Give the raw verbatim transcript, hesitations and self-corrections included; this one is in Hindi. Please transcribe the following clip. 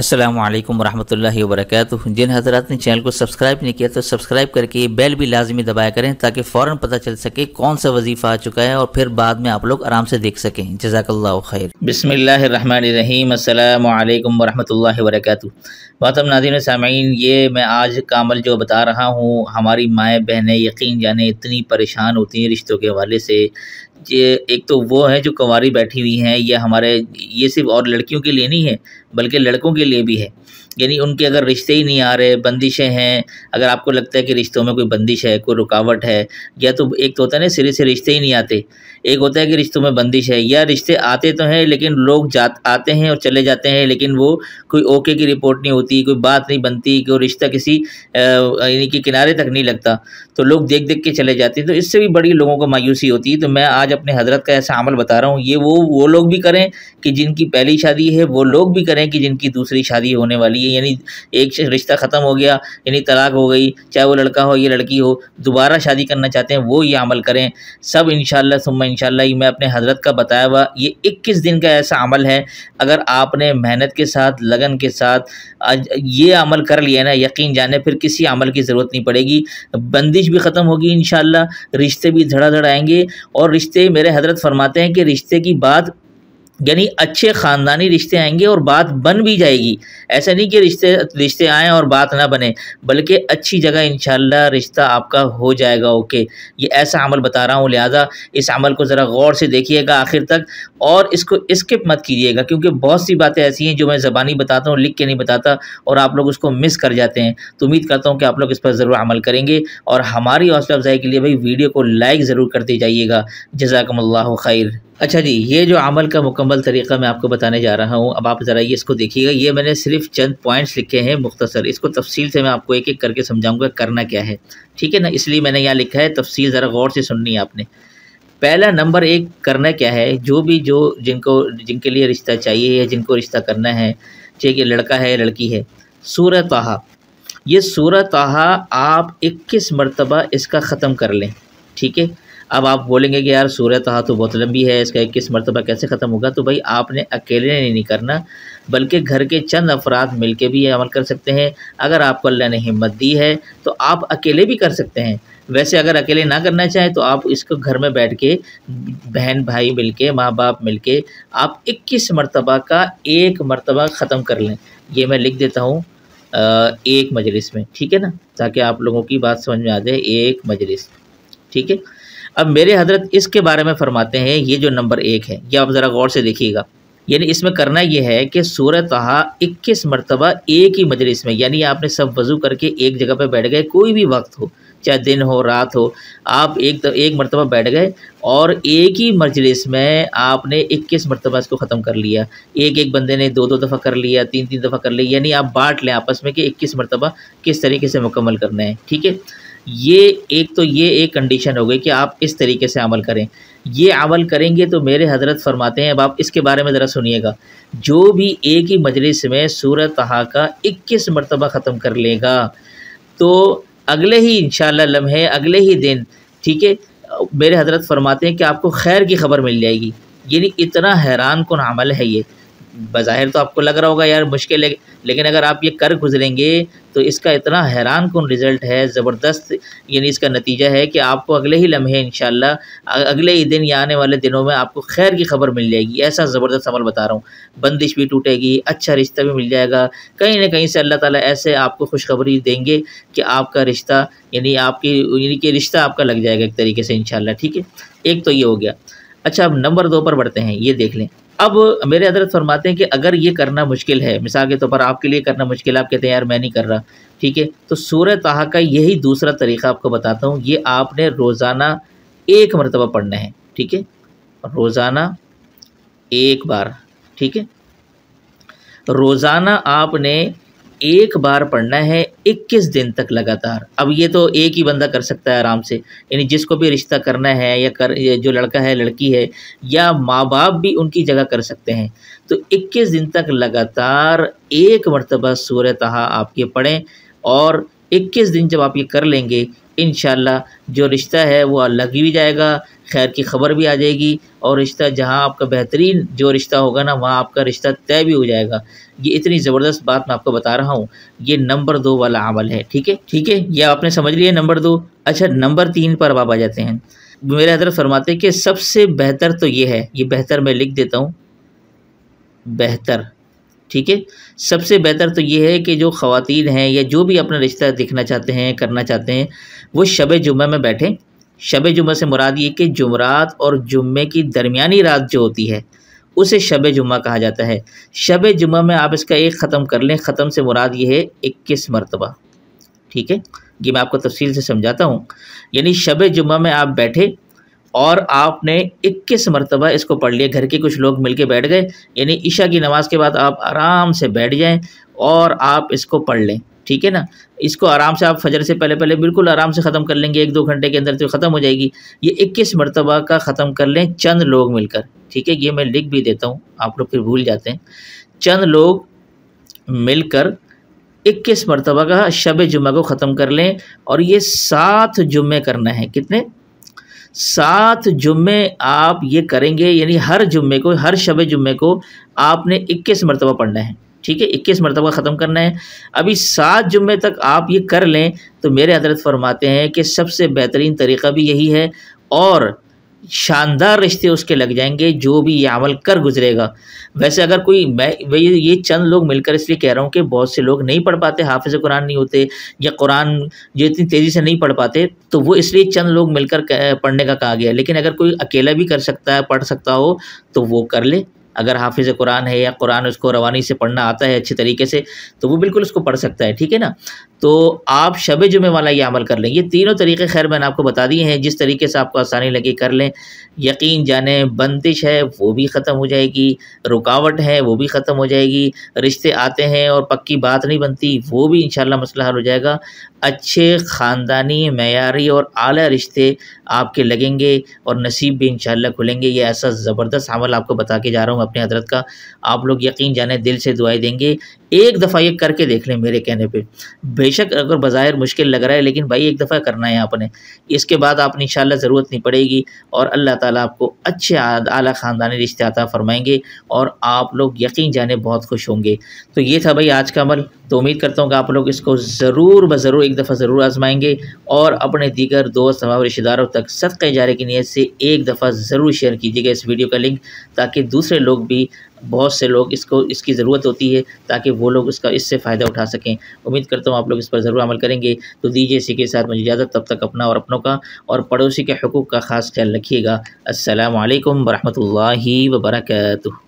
अस्सलामु अलैकुम वरहमतुल्लाहि वबरकातुहू। जिन हज़रात ने चैनल को सब्सक्राइब नहीं किया तो सब्सक्राइब करके बेल भी लाजमी दबाया करें ताकि फ़ौरन पता चल सके कौन सा वजीफ़ा आ चुका है और फिर बाद में आप लोग आराम से देख सकें। जज़ाकल्लाहु खैर। बिस्मिल्लाहिर्रहमानिर्रहीम। अस्सलामु अलैकुम वरहमतुल्लाहि वबरकातुहू। मोहतरम नाज़रीन सामीन, ये मैं आज का अमल जो बता रहा हूँ, हमारी माएँ बहनें यकीन जाने इतनी परेशान होती हैं रिश्तों के हवाले से। ये एक तो वो है जो कुंवारी बैठी हुई हैं, ये हमारे ये सिर्फ और लड़कियों के लिए नहीं है बल्कि लड़कों के लिए भी है। यानी उनके अगर रिश्ते ही नहीं आ रहे, बंदिशें हैं, अगर आपको लगता है कि रिश्तों में कोई बंदिश है, कोई रुकावट है, या तो एक तो होता है ना सिरे से रिश्ते ही नहीं आते, एक होता है कि रिश्तों में बंदिश है, या रिश्ते आते तो हैं लेकिन लोग जात आते हैं और चले जाते हैं, लेकिन वो कोई ओके की रिपोर्ट नहीं होती, कोई बात नहीं बनती, कोई रिश्ता किसी यानी कि किनारे तक नहीं लगता, तो लोग देख देख के चले जाते हैं। तो इससे भी बड़ी लोगों को मायूसी होती है। तो मैं आज अपने हज़रत का ऐसा अमल बता रहा हूँ, ये वो वो लोग भी करें कि जिनकी पहली शादी है, वो लोग भी करें कि जिनकी दूसरी शादी होने वाली है। यानी एक रिश्ता ख़त्म हो गया, यानी तलाक हो गई, चाहे वो लड़का हो या लड़की हो, दोबारा शादी करना चाहते हैं, वो ये अमल करें। सब इंशाअल्लाह सुम्मा इंशाअल्लाह ये मैं अपने हज़रत का बताया हुआ ये इक्कीस दिन का ऐसा अमल है। अगर आपने मेहनत के साथ, लगन के साथ आज ये अमल कर लिया ना, यकीन जाने फिर किसी अमल की ज़रूरत नहीं पड़ेगी। बंदिश भी ख़त्म होगी इंशाअल्लाह, रिश्ते भी धड़ाधड़ आएंगे। और रिश्ते, मेरे हज़रत फरमाते हैं कि रिश्ते की बात यानी अच्छे ख़ानदानी रिश्ते आएंगे और बात बन भी जाएगी। ऐसा नहीं कि रिश्ते रिश्ते आएँ और बात ना बने, बल्कि अच्छी जगह इंशाअल्लाह रिश्ता आपका हो जाएगा। ओके, ये ऐसा अमल बता रहा हूँ, लिहाजा इस अमल को ज़रा गौर से देखिएगा आखिर तक और इसको स्किप मत कीजिएगा, क्योंकि बहुत सी बातें ऐसी हैं जो मैं ज़बानी बताता हूँ, लिख के नहीं बताता, और आप लोग उसको मिस कर जाते हैं। तो उम्मीद करता हूँ कि आप लोग इस पर ज़रूर अमल करेंगे और हमारी हौसला अफ़ज़ाई के लिए भाई वीडियो को लाइक ज़रूर करते जाइएगा। जज़ाकुमुल्लाहु खैर। अच्छा जी, ये जो अमल का मुकम्मल तरीक़ा मैं आपको बताने जा रहा हूँ, अब आप ज़रा ये इसको देखिएगा। ये मैंने सिर्फ चंद पॉइंट्स लिखे हैं मुख्तसर, इसको तफसील से मैं आपको एक एक करके समझाऊंगा करना क्या है, ठीक है ना। इसलिए मैंने यहाँ लिखा है, तफसील ज़रा गौर से सुननी है आपने। पहला नंबर एक करना क्या है, जो भी जो जिनको जिनके लिए रिश्ता चाहिए या जिनको रिश्ता करना है, चाहे कि लड़का है लड़की है, सूरह ताहा, ये सूरह ताहा आप इक्कीस मरतबा इसका ख़त्म कर लें, ठीक है। अब आप बोलेंगे कि यार सूरह ताहा तो बहुत लंबी है, इसका इक्कीस मरतबा कैसे ख़त्म होगा। तो भाई आपने अकेले नहीं करना, बल्कि घर के चंद अफराद मिलके भी ये अमल कर सकते हैं। अगर आपको अल्लाह ने हिम्मत दी है तो आप अकेले भी कर सकते हैं। वैसे अगर अकेले ना करना चाहें तो आप इसको घर में बैठ के बहन भाई मिलके, माँ बाप मिलके आप इक्कीस मरतबा का एक मरतबा ख़त्म कर लें। ये मैं लिख देता हूँ एक मजलिस में, ठीक है ना, ताकि आप लोगों की बात समझ में आ जाए। एक मजलिस, ठीक है। अब मेरे हज़रत इसके बारे में फ़रमाते हैं, ये जो नंबर एक है ये आप ज़रा गौर से देखिएगा। यानी इसमें करना ये है कि सूरह ताहा इक्कीस मरतबा एक ही मजलिस में, यानी आपने सब वज़ू करके एक जगह पर बैठ गए, कोई भी वक्त हो, चाहे दिन हो रात हो, आप एक एक मरतबा बैठ गए और एक ही मजलिस में आपने इक्कीस मरतबा इसको ख़त्म कर लिया। एक एक बंदे ने दो दो दफ़ा कर लिया, तीन तीन दफ़ा कर लिया, यानी आप बांट लें आपस में कि इक्कीस मरतबा किस तरीके से मुकम्मल करना है, ठीक है। ये एक तो ये एक कंडीशन हो गई कि आप इस तरीके से अमल करें। ये अमल करेंगे तो मेरे हज़रत फरमाते हैं, अब आप इसके बारे में ज़रा सुनिएगा, जो भी एक ही मजलिस में सूरह ताहा का इक्कीस मरतबा ख़त्म कर लेगा तो अगले ही इंशाअल्लाह लम्हे, अगले ही दिन, ठीक है, मेरे हज़रत फरमाते हैं कि आपको खैर की खबर मिल जाएगी। यानी इतना हैरान कुन अमल है ये। बज़ाहिर तो आपको लग रहा होगा यार मुश्किल है, लेकिन अगर आप ये कर गुजरेंगे तो इसका इतना हैरान कुन रिज़ल्ट है, ज़बरदस्त। यानी इसका नतीजा है कि आपको अगले ही लम्हे इंशाअल्लाह अगले ही दिन या आने वाले दिनों में आपको खैर की खबर मिल जाएगी। ऐसा ज़बरदस्त अमल बता रहा हूँ। बंदिश भी टूटेगी, अच्छा रिश्ता भी मिल जाएगा, कहीं ना कहीं से अल्लाह ताला ऐसे आपको खुशखबरी देंगे कि आपका रिश्ता यानी आपकी यानी कि रिश्ता आपका लग जाएगा एक तरीके से इंशाअल्लाह, ठीक है। एक तो ये हो गया। अच्छा, अब नंबर दो पर बढ़ते हैं, ये देख लें। अब मेरे हज़रत फरमाते हैं कि अगर ये करना मुश्किल है, मिसाल के तौर पर आपके लिए करना मुश्किल है, आप कहते हैं यार मैं नहीं कर रहा, ठीक है, तो सूरह ताहा का यही दूसरा तरीक़ा आपको बताता हूँ। ये आपने रोज़ाना एक मरतबा पढ़ना है, ठीक है, रोज़ाना एक बार, ठीक है, रोज़ाना आपने एक बार पढ़ना है इक्कीस दिन तक लगातार। अब ये तो एक ही बंदा कर सकता है आराम से, यानी जिसको भी रिश्ता करना है या कर जो लड़का है लड़की है या माँ बाप भी उनकी जगह कर सकते हैं। तो इक्कीस दिन तक लगातार एक मरतबा सूरह ताहा आप ये पढ़ें और इक्कीस दिन जब आप ये कर लेंगे इंशाअल्लाह जो रिश्ता है वो लग भी जाएगा, खैर की खबर भी आ जाएगी और रिश्ता जहाँ आपका बेहतरीन जो रिश्ता होगा ना वहाँ आपका रिश्ता तय भी हो जाएगा। ये इतनी ज़बरदस्त बात मैं आपको बता रहा हूँ। ये नंबर दो वाला अमल है, ठीक है ठीक है, ये आपने समझ लिया नंबर दो। अच्छा, नंबर तीन पर आप आ जाते हैं। मेरे हज़रत फरमाते हैं कि सबसे बेहतर तो ये है, ये बेहतर मैं लिख देता हूँ, बेहतर, ठीक है। सबसे बेहतर तो ये है कि जो ख़वातीन हैं या जो भी अपना रिश्ता देखना चाहते हैं, करना चाहते हैं, वो शब जुम्मा में बैठें। शब जुम्मा से मुराद ये कि जुमरात और जुम्मे की दरमियानी रात जो होती है उसे शब जुम्मा कहा जाता है। शब जुम्मा में आप इसका एक ख़त्म कर लें, ख़त्म से मुराद ये है इक्कीस मरतबा, ठीक है। ये मैं आपको तफसील से समझाता हूँ। यानी शब जुम्मा में आप बैठे और आपने इक्कीस मरतबा इसको पढ़ लिया। घर के कुछ लोग मिलके बैठ गए, यानी इशा की नमाज़ के बाद आप आराम से बैठ जाएं और आप इसको पढ़ लें, ठीक है ना। इसको आराम से आप फजर से पहले पहले बिल्कुल आराम से ख़त्म कर लेंगे, एक दो घंटे के अंदर तो ख़त्म हो जाएगी। ये इक्कीस मरतबा का ख़त्म कर लें चंद लोग मिलकर, ठीक है। ये मैं लिख भी देता हूँ, आप लोग फिर भूल जाते हैं। चंद लोग मिलकर इक्कीस मरतबा का शब जुम्मा को ख़त्म कर लें और ये सात जुम्मे करना है। कितने? सात जुम्मे आप ये करेंगे, यानी हर जुम्मे को, हर शब जुम्मे को आपने इक्कीस मरतबा पढ़ना है, ठीक है। इक्कीस मरतबा ख़त्म करना है। अभी सात जुम्मे तक आप ये कर लें तो मेरे हज़रत फरमाते हैं कि सबसे बेहतरीन तरीक़ा भी यही है और शानदार रिश्ते उसके लग जाएंगे जो भी ये अमल कर गुजरेगा। वैसे अगर कोई, मैं ये ये चंद लोग मिलकर इसलिए कह रहा हूँ कि बहुत से लोग नहीं पढ़ पाते, हाफिज़ कुरान नहीं होते या कुरान जो इतनी तेज़ी से नहीं पढ़ पाते, तो वो इसलिए चंद लोग मिलकर पढ़ने का कहा गया। लेकिन अगर कोई अकेला भी कर सकता है, पढ़ सकता हो, तो वो कर ले। अगर हाफिज़ कुरान है या कुरान उसको रवानी से पढ़ना आता है अच्छे तरीके से, तो वो बिल्कुल उसको पढ़ सकता है, ठीक है ना। तो आप शब जुमे वाला ये अमल कर लें। ये तीनों तरीक़े खैर मैंने आपको बता दिए हैं, जिस तरीके से आपको आसानी लगे कर लें। यकीन जाने बंदिश है वो भी ख़त्म हो जाएगी, रुकावट है वो भी ख़त्म हो जाएगी, रिश्ते आते हैं और पक्की बात नहीं बनती वो भी इंशाअल्लाह मसला हल हो जाएगा। अच्छे ख़ानदानी, मयारी और आला रिश्ते आपके लगेंगे और नसीब भी इंशाअल्लाह खुलेंगे। ये ऐसा ज़बरदस्त अमल आपको बता के जा रहा हूँ अपने हज़रत का। आप लोग यकीन जाने दिल से दुआएं देंगे। एक दफ़ा ये करके देख लें मेरे कहने पे। बेशक अगर बज़ाहिर मुश्किल लग रहा है, लेकिन भाई एक दफ़ा करना है आपने। इसके बाद आपने इंशाअल्लाह ज़रूरत नहीं पड़ेगी और अल्लाह ताला आपको अच्छे आला ख़ानदानी रिश्ते अता फ़रमाएंगे और आप लोग यकीन जाने बहुत खुश होंगे। तो ये था भाई आज का अमल। तो उम्मीद करता हूँ कि आप लोग इसको ज़रूर ब ज़रूर एक दफ़ा ज़रूर आजमाएंगे और अपने दीगर दोस्त और रिश्तेदारों तक सदक़े जारे की नीयत से एक दफ़ा ज़रूर शेयर कीजिएगा इस वीडियो का लिंक, ताकि दूसरे लोग भी, बहुत से लोग इसको इसकी ज़रूरत होती है, ताकि वो लोग इसका इससे फ़ायदा उठा सकें। उम्मीद करता हूँ आप लोग इस पर ज़रूर अमल करेंगे। तो दीजिए इसी के साथ मुझे इजाज़त, तब तक अपना और अपनों का और पड़ोसी के हुकूक़ का ख़ास ख्याल रखिएगा। अस्सलामु अलैकुम व रहमतुल्लाहि व बरकातुहू।